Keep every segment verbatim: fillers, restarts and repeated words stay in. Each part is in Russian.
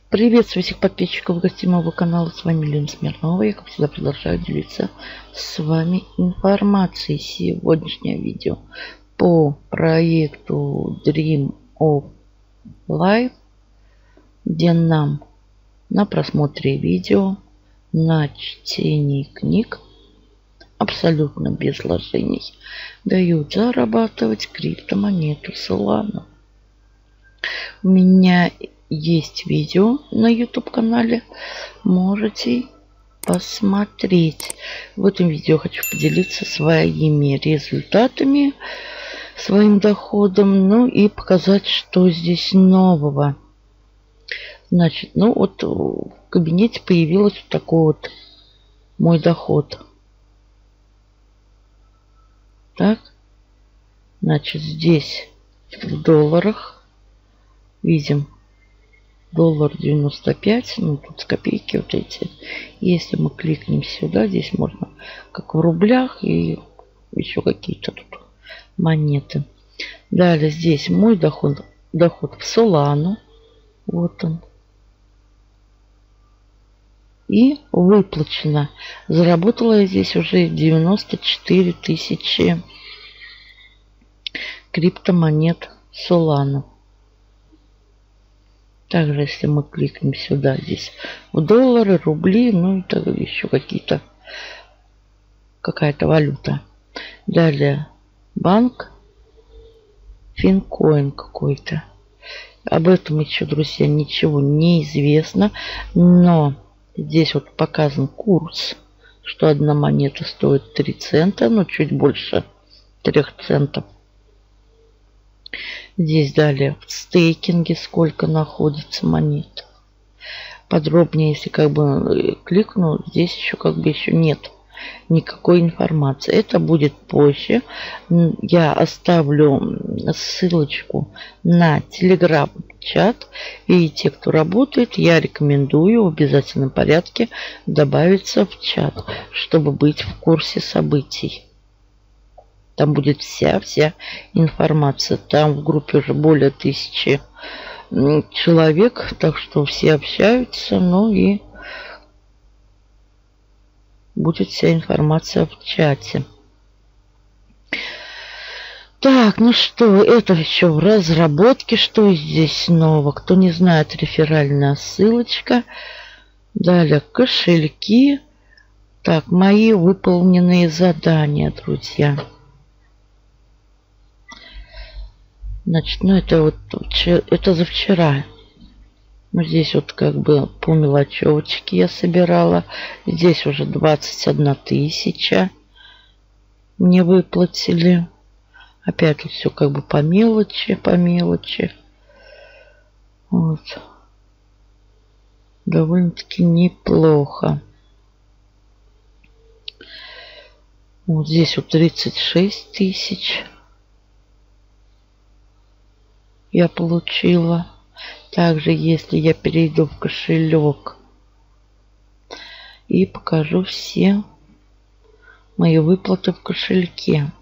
Приветствую всех подписчиков гостевого канала. С вами Лена Смирнова. Я, как всегда, продолжаю делиться с вами информацией. Сегодняшнее видео по проекту Dream of Life, где нам на просмотре видео, на чтении книг абсолютно без вложений дают зарабатывать криптомонету Solana. У меня есть видео на YouTube канале, можете посмотреть. В этом видео хочу поделиться своими результатами, своим доходом, ну и показать, что здесь нового. Значит, ну вот в кабинете появилось вот такой вот мой доход. Так, значит, здесь в долларах видим доллар девяносто пять, ну тут копейки вот эти. Если мы кликнем сюда, здесь можно как в рублях и еще какие-то тут монеты. Далее здесь мой доход, доход в Solana. Вот он. И выплачено. Заработала я здесь уже девяносто четыре тысячи криптомонет Solana. Также, если мы кликнем сюда, здесь в доллары, рубли, ну и так еще какие-то, какая-то валюта. Далее банк, Финкоин какой-то. Об этом еще, друзья, ничего не известно, но здесь вот показан курс, что одна монета стоит три цента, ну чуть больше трёх центов. Здесь далее в стейкинге сколько находится монет. Подробнее, если как бы кликну, здесь еще как бы еще нет никакой информации. Это будет позже. Я оставлю ссылочку на телеграм-чат. И те, кто работает, я рекомендую в обязательном порядке добавиться в чат, чтобы быть в курсе событий. Там будет вся-вся информация. Там в группе уже более тысячи человек, так что все общаются, ну и будет вся информация в чате. Так, ну что, это еще в разработке. Что здесь нового? Кто не знает, реферальная ссылочка. Далее кошельки. Так, мои выполненные задания, друзья. Значит, ну это вот это за вчера. Ну, здесь вот как бы по мелочевочке я собирала. Здесь уже двадцать одна тысяча мне выплатили. Опять вот все как бы по мелочи, по мелочи. Вот. Довольно-таки неплохо. Вот здесь вот тридцать шесть тысяч я получила. Также, если я перейду в кошелек и покажу все мои выплаты в кошельке.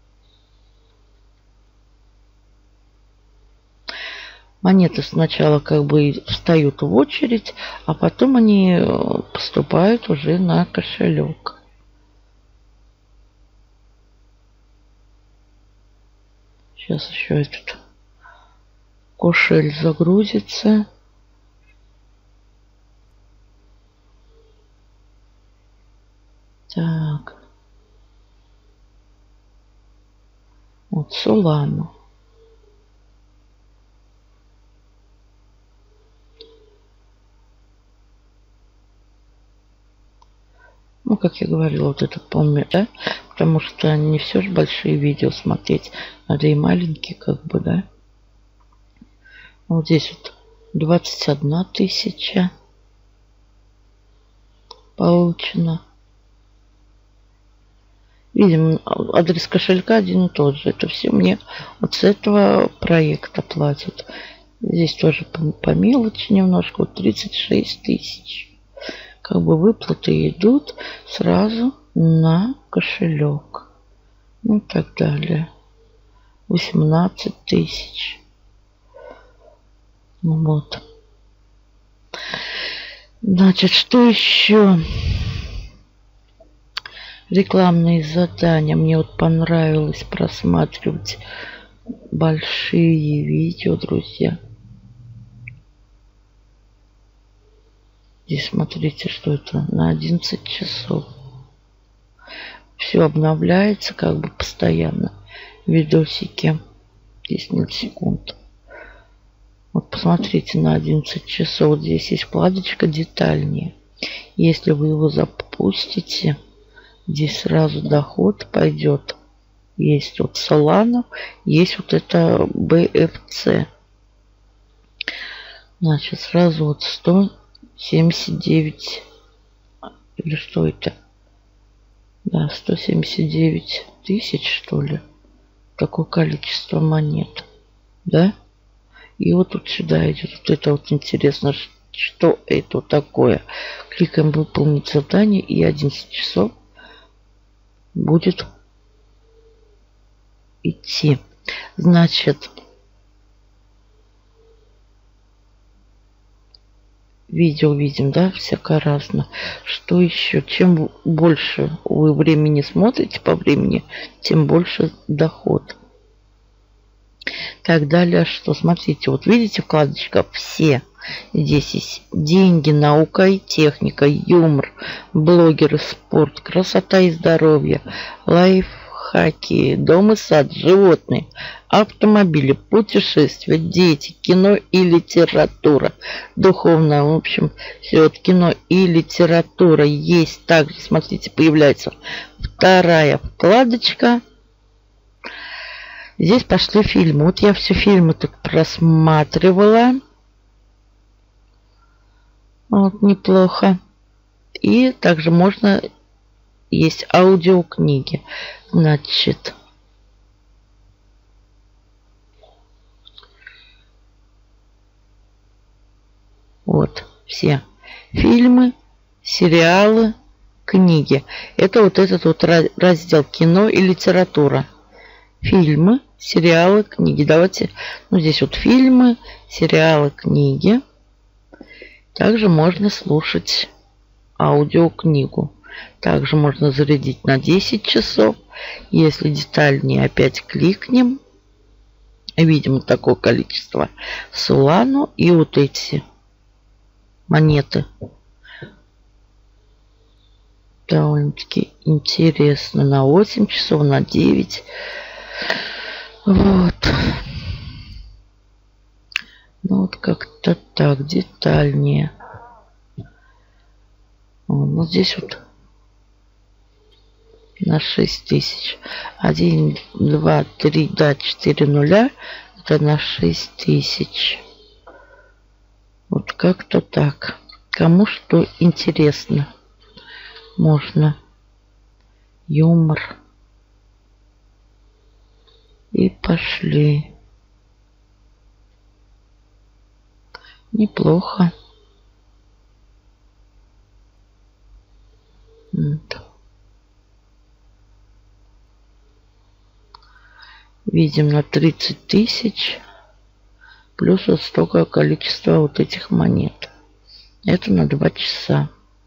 Монеты сначала как бы встают в очередь, а потом они поступают уже на кошелек. Сейчас еще этот кошель загрузится. Так. Вот Solana. Ну, как я говорила, вот этот помню, да? Потому что не все же большие видео смотреть. Надо и маленькие, как бы, да? Вот здесь вот двадцать одна тысяча получено. Видим, адрес кошелька один и тот же. Это все мне вот с этого проекта платят. Здесь тоже по, по мелочи немножко. Вот тридцать шесть тысяч. Как бы выплаты идут сразу на кошелек. Ну и так далее. восемнадцать тысяч. Вот. Значит, что еще? Рекламные задания. Мне вот понравилось просматривать большие видео, друзья. Здесь смотрите, что это на одиннадцать часов. Все обновляется как бы постоянно. Видосики. десять минут секунд. Вот посмотрите на одиннадцать часов. Вот здесь есть вкладочка детальнее. Если вы его запустите, здесь сразу доход пойдет. Есть вот Solana, есть вот это би эф си. Значит, сразу вот сто семьдесят девять. Или что это? Да, сто семьдесят девять тысяч, что ли. Такое количество монет. Да? И вот тут сюда идет. Вот это вот интересно, что это такое. Кликаем выполнить задание, и одиннадцать часов будет идти. Значит, видео видим, да, всякое разное. Что еще? Чем больше вы времени смотрите по времени, тем больше доход. Так, далее что? Смотрите, вот видите вкладочка «Все». Здесь есть деньги, наука и техника, юмор, блогеры, спорт, красота и здоровье, лайфхаки, дом и сад, животные, автомобили, путешествия, дети, кино и литература, духовное, в общем, все вот кино и литература есть. Также, смотрите, появляется вторая вкладочка. Здесь пошли фильмы. Вот я все фильмы тут просматривала. Вот, неплохо. И также можно... Есть аудиокниги. Значит... Вот, все фильмы, сериалы, книги. Это вот этот вот раздел кино и литература. Фильмы, сериалы, книги. Давайте, ну здесь вот фильмы, сериалы, книги. Также можно слушать аудиокнигу. Также можно зарядить на десять часов. Если детальнее опять кликнем, видим такое количество Solana и вот эти монеты. Довольно-таки интересно. На восемь часов, на девять. Вот. Ну вот как-то так, детальнее. Вот здесь вот на шесть тысяч. один, два, три, да, четыре нуля. Это на шесть тысяч. Вот как-то так. Кому что интересно. Можно. Юмор. И пошли. Неплохо. Вот. Видим на тридцать тысяч. Плюс вот столько количества вот этих монет. Это на два часа.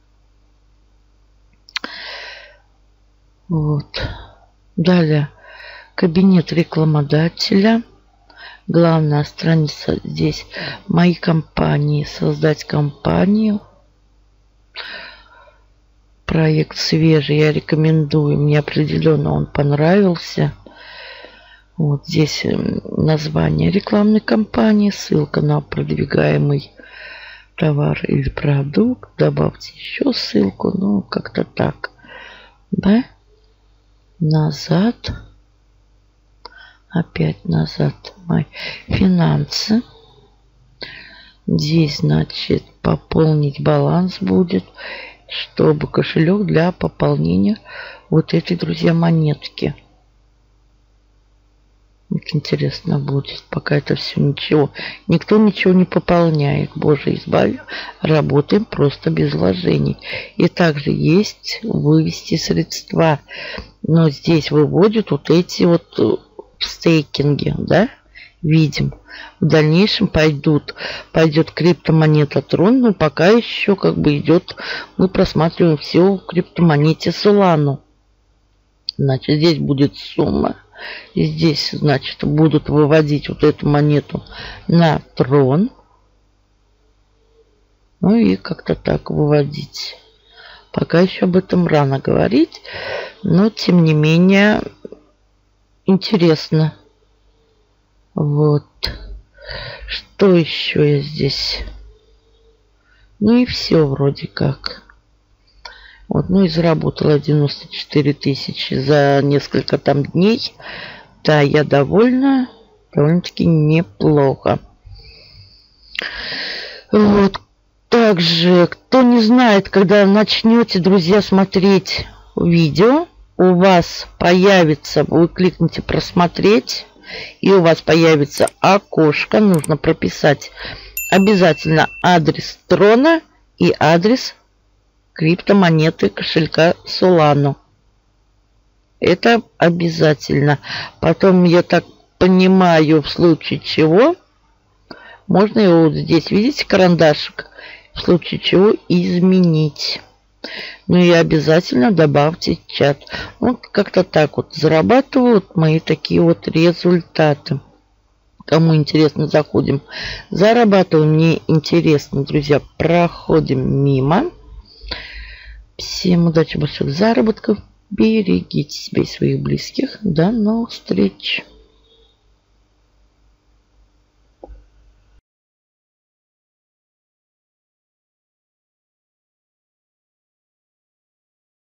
Вот. Далее. Кабинет рекламодателя. Главная страница здесь. Мои компании. Создать компанию. Проект свежий. Я рекомендую. Мне определенно он понравился. Вот здесь название рекламной кампании. Ссылка на продвигаемый товар или продукт. Добавьте еще ссылку. Ну, как-то так. Да? Назад. Опять назад. Мои финансы. Здесь, значит, пополнить баланс будет, чтобы кошелек для пополнения вот этой, друзья, монетки. Вот интересно будет. Пока это все ничего. Никто ничего не пополняет. Боже, избави. Работаем просто без вложений. И также есть вывести средства. Но здесь выводят вот эти вот стейкинги, да? видим. В дальнейшем пойдут, пойдет криптомонета Трон, но пока еще как бы идет, мы просматриваем все в криптомонете Solana. Значит, здесь будет сумма. И здесь, значит, будут выводить вот эту монету на Трон. Ну и как-то так выводить. Пока еще об этом рано говорить. Но, тем не менее, интересно. Вот. Что еще я здесь? Ну и все вроде как. Вот, ну и заработала девяносто четыре тысячи за несколько там дней. Да, я довольна. Довольно-таки неплохо. Вот. Также, кто не знает, когда начнете, друзья, смотреть видео, у вас появится, вы кликните «Просмотреть», и у вас появится окошко. Нужно прописать обязательно адрес Трона и адрес криптомонеты кошелька Solana. Это обязательно. Потом, я так понимаю, в случае чего, можно его вот здесь, видите, карандашик, в случае чего изменить. Ну и обязательно добавьте чат. Вот как-то так вот зарабатывают мои такие вот результаты. Кому интересно, заходим. Зарабатываем, не интересно, друзья, проходим мимо. Всем удачи, больших заработков. Берегите себя и своих близких. До новых встреч.